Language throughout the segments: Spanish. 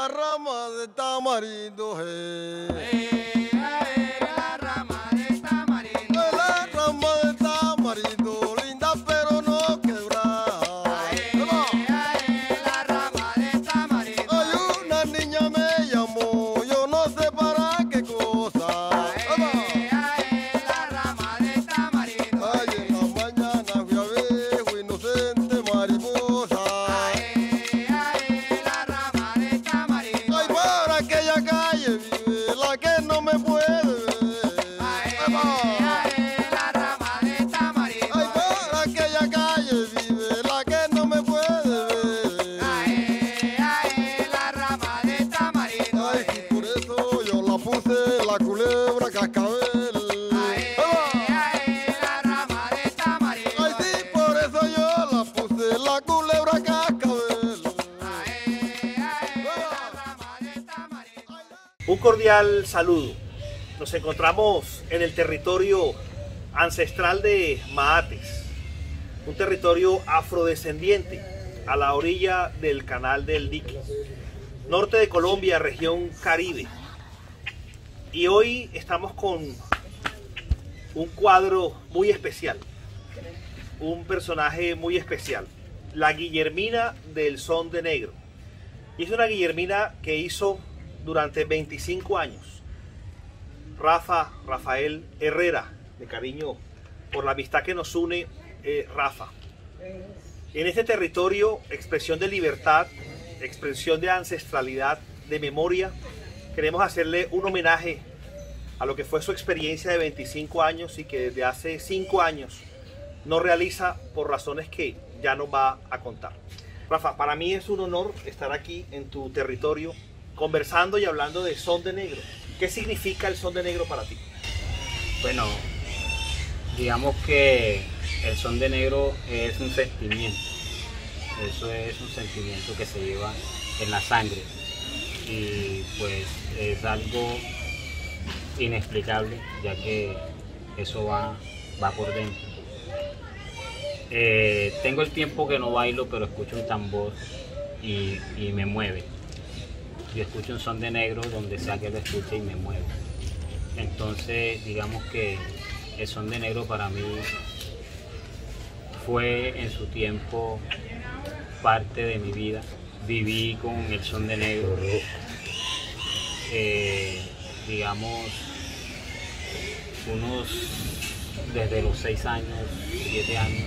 la rama de tamarindo, La rama de tamarindo, la rama de tamarindo, linda pero no quebrada. la rama de tamarindo, Ay, una niña me llamó, yo no sé para qué cosa. la rama de tamarindo, Ay, en la mañana fui a ver, fue inocente mariposa. la rama de tamarindo, Ay, por aquella calle vive la que no me puede ver. la rama de tamarindo, Ay, por aquella calle vive la que no me puede ver. la rama de tamarindo, Ay, sí, por eso yo la puse la culebra cascabel. la rama de tamarindo, Ay, sí, por eso yo la puse la culebra cascabel. la rama de tamarindo. Un cordial saludo. Nos encontramos en el territorio ancestral de Maates, un territorio afrodescendiente a la orilla del Canal del Dique, norte de Colombia, región Caribe. Y hoy estamos con un cuadro muy especial, un personaje muy especial, la Guillermina del Son de Negro. Y es una Guillermina que hizo durante 25 años Rafael Herrera, de cariño por la amistad que nos une, Rafa. En este territorio, expresión de libertad, expresión de ancestralidad, de memoria, queremos hacerle un homenaje a lo que fue su experiencia de 25 años y que desde hace 5 años no realiza por razones que ya nos va a contar. Rafa, para mí es un honor estar aquí en tu territorio conversando y hablando de Son de Negro. ¿Qué significa el Son de Negro para ti? Bueno, digamos que el son de negro es un sentimiento. Eso es un sentimiento que se lleva en la sangre. Y pues es algo inexplicable, ya que eso va por dentro. Tengo el tiempo que no bailo, pero escucho un tambor y me mueve. Yo escucho un son de negro donde sea que lo escuche y me mueve. Entonces, digamos que el son de negro para mí fue en su tiempo parte de mi vida. Viví con el son de negro, digamos, desde los 6 años, 7 años,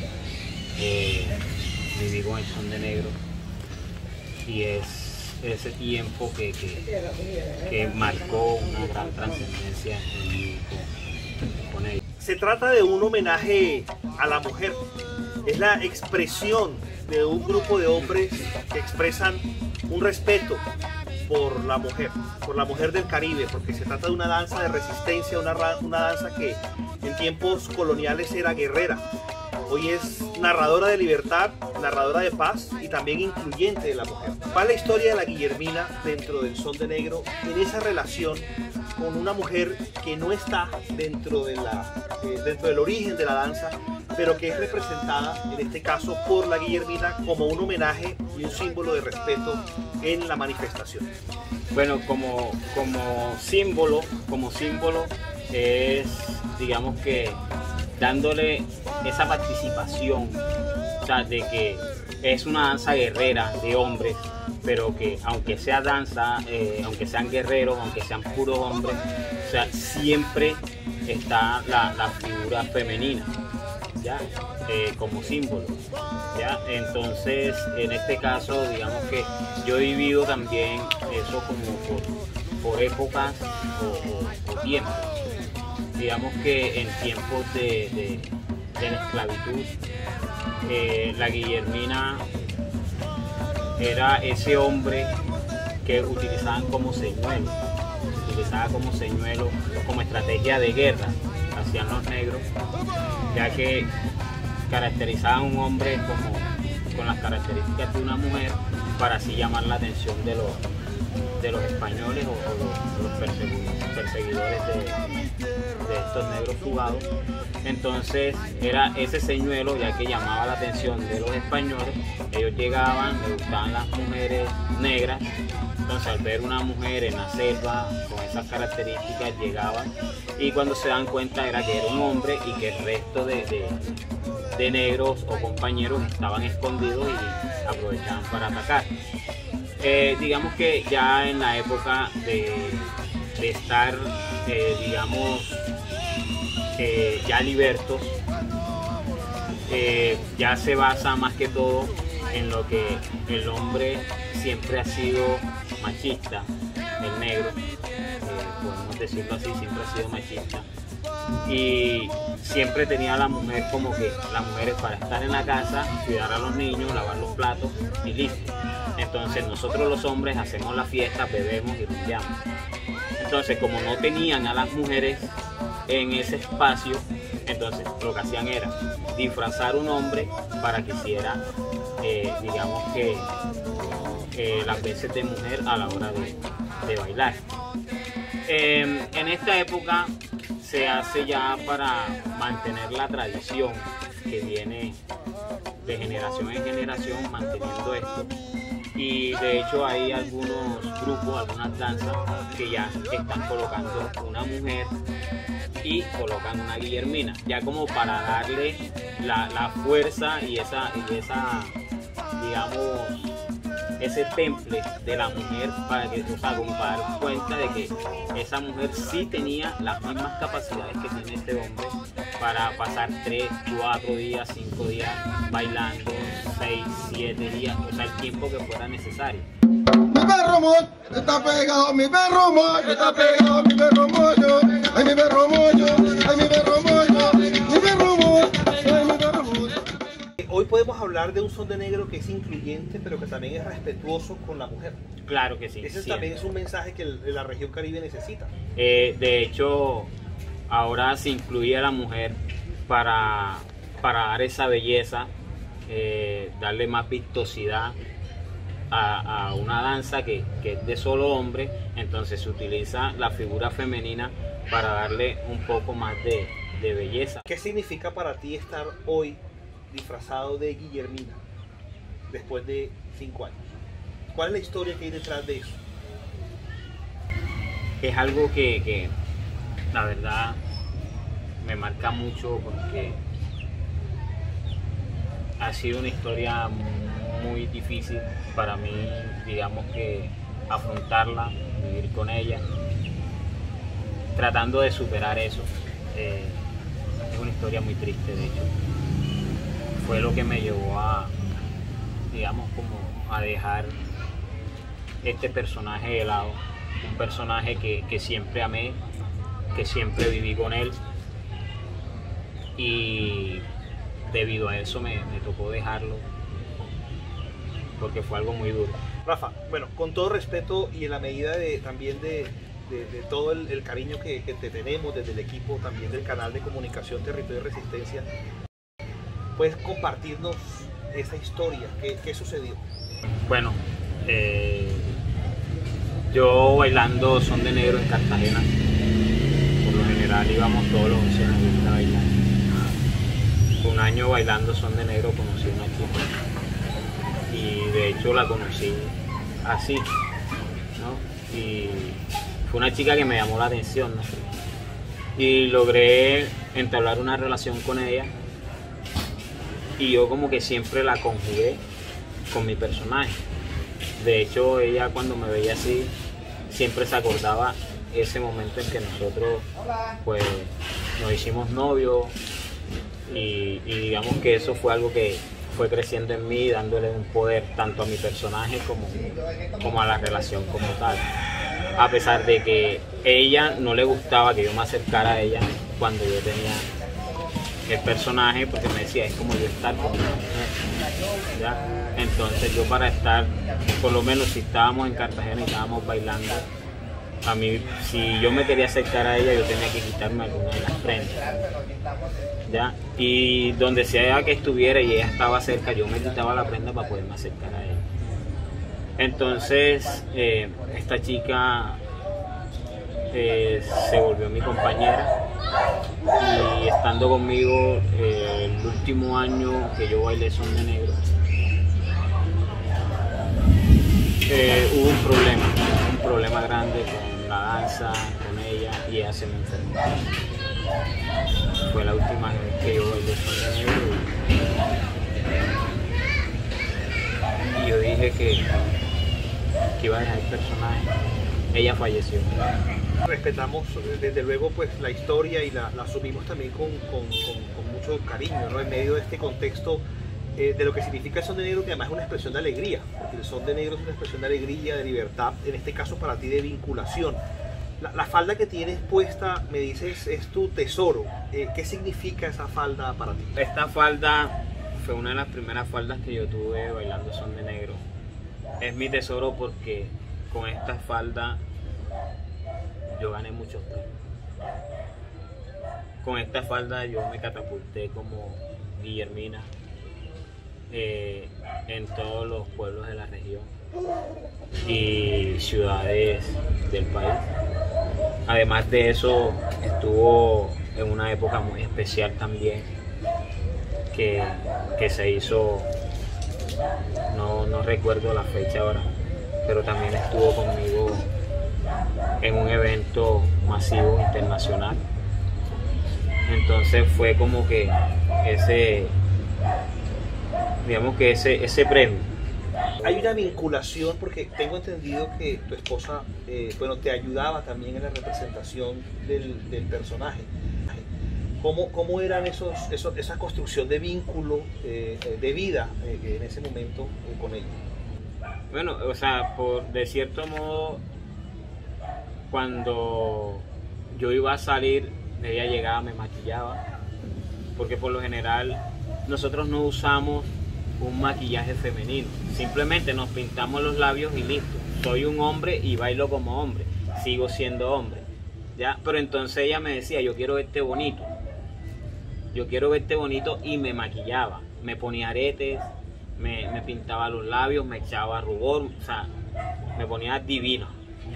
viví con el son de negro y es ese tiempo que marcó una gran trascendencia en mí con ellos. Se trata de un homenaje a la mujer. Es la expresión de un grupo de hombres que expresan un respeto por la mujer del Caribe, porque se trata de una danza de resistencia, una danza que en tiempos coloniales era guerrera. Hoy es narradora de libertad, narradora de paz y también incluyente de la mujer. Va la historia de la Guillermina dentro del Son de Negro, en esa relación con una mujer que no está dentro del origen de la danza, pero que es representada en este caso por la Guillermina como un homenaje y un símbolo de respeto en la manifestación. Bueno, como símbolo es, digamos que dándole esa participación, o sea, de que es una danza guerrera de hombres, pero que aunque sea danza, aunque sean guerreros, aunque sean puros hombres, o sea, siempre está la figura femenina, ¿ya? Como símbolo, ¿ya? Entonces, en este caso, digamos que yo he vivido también eso como por épocas o tiempos. Digamos que en tiempos de la esclavitud, la Guillermina era ese hombre que utilizaban como señuelo, como estrategia de guerra, hacían los negros, ya que caracterizaban a un hombre con las características de una mujer para así llamar la atención de los españoles o los perseguidores de estos negros fugados. Entonces era ese señuelo ya que llamaba la atención de los españoles. Ellos llegaban, les gustaban las mujeres negras. Entonces al ver una mujer en la selva con esas características llegaban, y cuando se dan cuenta era que era un hombre y que el resto de negros o compañeros estaban escondidos y aprovechaban para atacar. Digamos que ya en la época de estar, digamos, ya libertos, ya se basa más que todo en lo que el hombre siempre ha sido machista, el negro, podemos decirlo así, siempre ha sido machista, y siempre tenía a la mujer como que la mujer es para estar en la casa, cuidar a los niños, lavar los platos y listo. Entonces nosotros los hombres hacemos la fiesta, bebemos y rumbeamos. Entonces como no tenían a las mujeres en ese espacio, entonces lo que hacían era disfrazar un hombre para que hiciera, digamos que las veces de mujer a la hora de bailar. En esta época se hace ya para mantener la tradición que viene de generación en generación manteniendo esto, y de hecho hay algunos grupos, algunas danzas que ya están colocando una mujer y colocan una guillermina, ya como para darle la fuerza y esa digamos, ese temple de la mujer, para que, o sea, como para dar cuenta de que esa mujer sí tenía las mismas capacidades que tiene este hombre para pasar 3, 4 días, 5 días bailando, 6, 7 días, o sea, el tiempo que fuera necesario. Mi perro mollo está pegado, mi perro mollo está pegado, mi perro mollo, ay mi perro mollo, ay mi perro mollo, mi perro mollo, ay mi perro mollo. Hoy podemos hablar de un son de negro que es incluyente, pero que también es respetuoso con la mujer. Claro que sí. Ese siempre. también es un mensaje que la región Caribe necesita. De hecho, ahora se incluye a la mujer para dar esa belleza, darle más vistosidad a una danza que es de solo hombre. Entonces se utiliza la figura femenina para darle un poco más de belleza. ¿Qué significa para ti estar hoy disfrazado de Guillermina después de 5 años? ¿Cuál es la historia que hay detrás de eso? Es algo que la verdad me marca mucho, porque ha sido una historia muy difícil para mí, digamos que afrontarla, vivir con ella, tratando de superar eso. Es una historia muy triste, de hecho. Fue lo que me llevó a, digamos, como a dejar este personaje de lado, un personaje que siempre amé, que siempre viví con él, y debido a eso me tocó dejarlo, porque fue algo muy duro. Rafa, bueno, con todo respeto y en la medida también de todo el cariño que te tenemos desde el equipo también del canal de comunicación Territorio y Resistencia, ¿puedes compartirnos esa historia? ¿Qué sucedió? Bueno, yo bailando son de negro en Cartagena, por lo general íbamos todos los 11 años a bailar. Un año bailando son de negro conocí a una chica, y de hecho la conocí así, ¿no? Y fue una chica que me llamó la atención, ¿no? Y logré entablar una relación con ella, y yo como que siempre la conjugué con mi personaje. De hecho, ella cuando me veía así siempre se acordaba ese momento en que nosotros pues nos hicimos novios, y digamos que eso fue algo que fue creciendo en mí, dándole un poder tanto a mi personaje como a la relación como tal. A pesar de que ella no le gustaba que yo me acercara a ella cuando yo tenía el personaje, porque me decía, es como yo estar con una mujer, ¿ya? Entonces yo, para estar, por lo menos si estábamos en Cartagena y estábamos bailando, a mí, si yo me quería acercar a ella, yo tenía que quitarme alguna de las prendas, ¿ya? Y donde sea que estuviera y ella estaba cerca, yo me quitaba la prenda para poderme acercar a ella. Entonces esta chica se volvió mi compañera, y estando conmigo el último año que yo bailé son de negro, hubo un problema grande con la danza, con ella, y ella se me enfermó. Fue la última vez que yo bailé son de negro y yo dije que iba a dejar el personaje. Ella falleció. Respetamos desde luego pues la historia y la asumimos también con mucho cariño, ¿no? En medio de este contexto de lo que significa el son de negro, que además es una expresión de alegría, porque el son de negro es una expresión de alegría, de libertad, en este caso para ti de vinculación. La falda que tienes puesta, me dices, es tu tesoro. ¿Qué significa esa falda para ti? Esta falda fue una de las primeras faldas que yo tuve bailando son de negro. Es mi tesoro porque con esta falda yo gané muchos premios. Con esta falda yo me catapulté como Guillermina en todos los pueblos de la región y ciudades del país. Además de eso, estuvo en una época muy especial también que se hizo, no recuerdo la fecha ahora, pero también estuvo conmigo en un evento masivo internacional. Entonces fue como que ese premio. Hay una vinculación porque tengo entendido que tu esposa te ayudaba también en la representación del personaje. ¿Cómo eran esa construcción de vínculo, de vida en ese momento con ella? Bueno, o sea, de cierto modo, cuando yo iba a salir, ella llegaba, me maquillaba, porque por lo general nosotros no usamos un maquillaje femenino, simplemente nos pintamos los labios y listo. Soy un hombre y bailo como hombre, sigo siendo hombre, ¿ya? Pero entonces ella me decía, yo quiero verte bonito, y me maquillaba, me ponía aretes, me pintaba los labios, me echaba rubor, o sea, me ponía divina,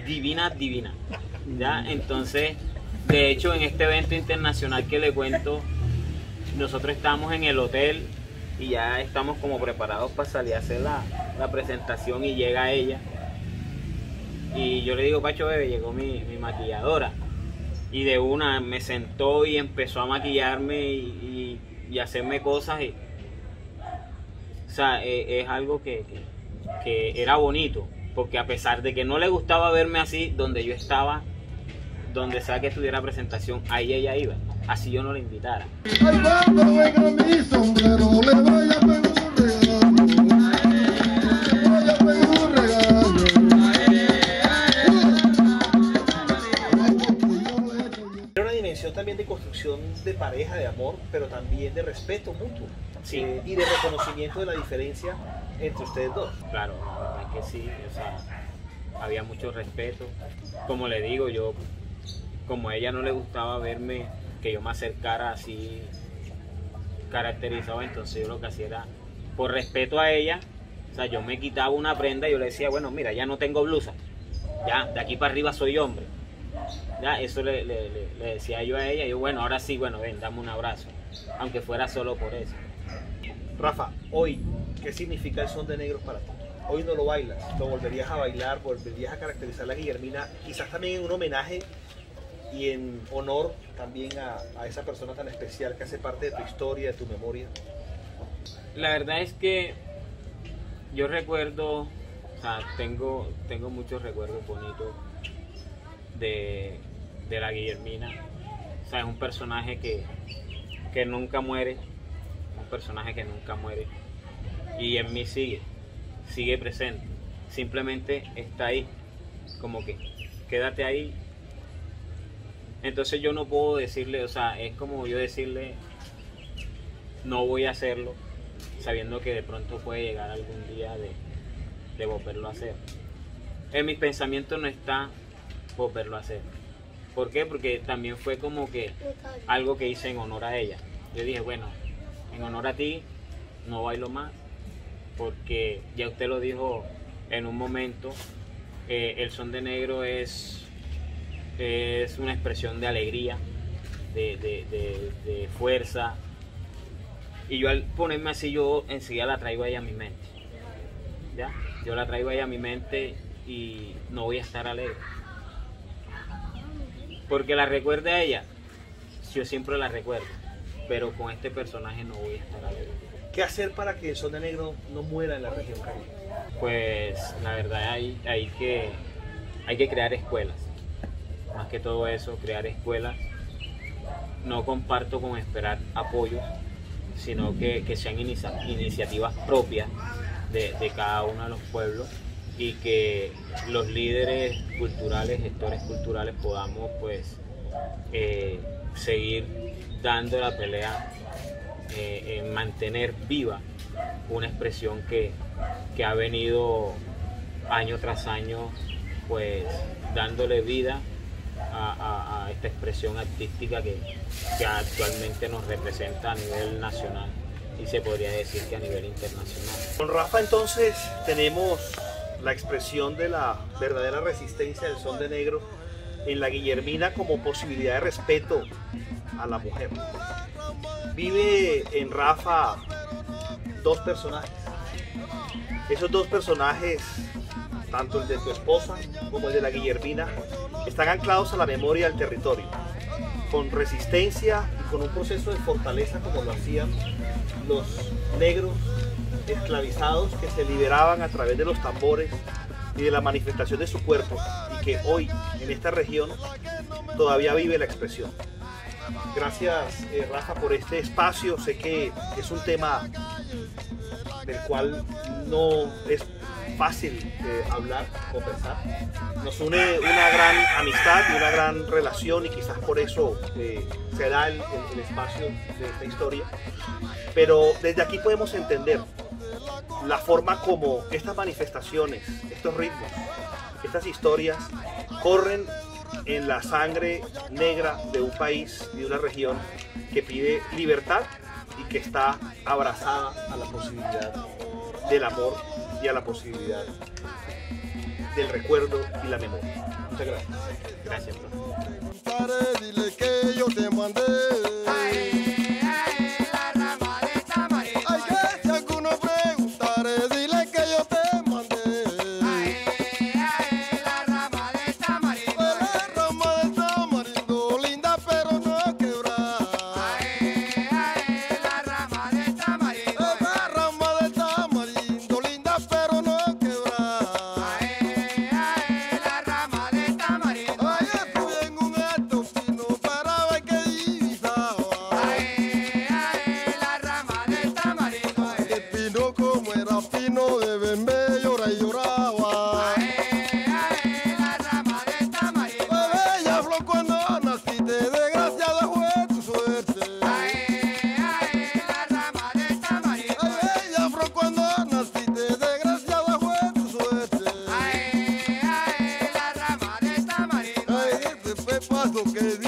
¿ya? Entonces, de hecho, en este evento internacional que le cuento, nosotros estamos en el hotel y ya estamos como preparados para salir a hacer la presentación, y llega ella y yo le digo, Pacho bebé, llegó mi maquilladora, y de una me sentó y empezó a maquillarme y hacerme cosas, o sea, es algo que era bonito, porque a pesar de que no le gustaba verme así, donde yo estaba, donde sea que estuviera presentación, ahí ella iba, así yo no la invitara. Ay, cuando venga mi sombrero, le voy a pedir un regalo. Le voy a pedir un regalo. Era una dimensión también de construcción de pareja, de amor, pero también de respeto mutuo. Sí. Y de reconocimiento de la diferencia entre ustedes dos. Claro, la verdad es que sí, o sea, había mucho respeto. Como le digo, yo, como a ella no le gustaba verme, que yo me acercara así caracterizado, entonces yo lo que hacía era, por respeto a ella, o sea, yo me quitaba una prenda y yo le decía, bueno, mira, ya no tengo blusa, ya, de aquí para arriba soy hombre. Ya, eso le decía yo a ella, y yo, bueno, ahora sí, bueno, ven, dame un abrazo, aunque fuera solo por eso. Rafa, hoy, ¿qué significa el son de negros para ti? Hoy no lo bailas, lo volverías a bailar, volverías a caracterizar a la Guillermina, quizás también en un homenaje y en honor también a esa persona tan especial que hace parte de tu historia, de tu memoria. La verdad es que yo recuerdo, o sea, tengo muchos recuerdos bonitos de la Guillermina. O sea, es un personaje que nunca muere, y en mí sigue presente, simplemente está ahí, como que quédate ahí. Entonces yo no puedo decirle, o sea, es como yo decirle no voy a hacerlo, sabiendo que de pronto puede llegar algún día de volverlo a hacer. En mis pensamientos no está volverlo a hacer. ¿Por qué? Porque también fue como que algo que hice en honor a ella. Yo dije, bueno, en honor a ti no bailo más, porque ya usted lo dijo en un momento, el son de negro es una expresión de alegría, de fuerza. Y yo al ponerme así, yo enseguida la traigo ahí a mi mente. ¿Ya? Yo la traigo ahí a mi mente y no voy a estar alegre. Porque la recuerde a ella, yo siempre la recuerdo. Pero con este personaje no voy a estar alegre. ¿Qué hacer para que el son de negro no muera en la región Caribe? Pues la verdad hay que crear escuelas. Más que todo eso, crear escuelas. No comparto con esperar apoyos, sino que sean iniciativas propias de cada uno de los pueblos y que los líderes culturales, gestores culturales podamos pues seguir dando la pelea en mantener viva una expresión que ha venido año tras año pues dándole vida a esta expresión artística que actualmente nos representa a nivel nacional y se podría decir que a nivel internacional. Con Rafa entonces tenemos la expresión de la verdadera resistencia del son de negro en la Guillermina como posibilidad de respeto a la mujer. Vive en Rafa dos personajes. Esos dos personajes, tanto el de tu esposa como el de la Guillermina, están anclados a la memoria del territorio, con resistencia y con un proceso de fortaleza como lo hacían los negros esclavizados que se liberaban a través de los tambores y de la manifestación de su cuerpo, y que hoy en esta región todavía vive la expresión. Gracias Rafa por este espacio. Sé que es un tema del cual no es fácil hablar, conversar. Nos une una gran amistad y una gran relación y quizás por eso se da el espacio de esta historia. Pero desde aquí podemos entender la forma como estas manifestaciones, estos ritmos, estas historias corren en la sangre negra de un país y de una región que pide libertad y que está abrazada a la posibilidad del amor y a la posibilidad del recuerdo y la memoria. Muchas gracias. Gracias, profe. Dile que yo te mandé. La rama de tamarindo. Ay, que si alguno preguntare, dile que yo te mandé. La rama de tamarindo. La rama del tamarindo, linda pero no quebrada. La rama de tamarindo. La rama del tamarindo, linda pero no quebrada. La rama de tamarindo. Ay, estuve en un alto pino para ver qué divisaba. La rama de tamarindo. El pino como era pino de bembe llora y lloraba. La rama de tamarindo. Bella flor cuando naciste, desgraciada fue tu suerte. La rama de tamarindo. Ay, bella flor cuando naciste, desgraciada fue tu suerte. La rama de tamarindo. Ay, este fue paso que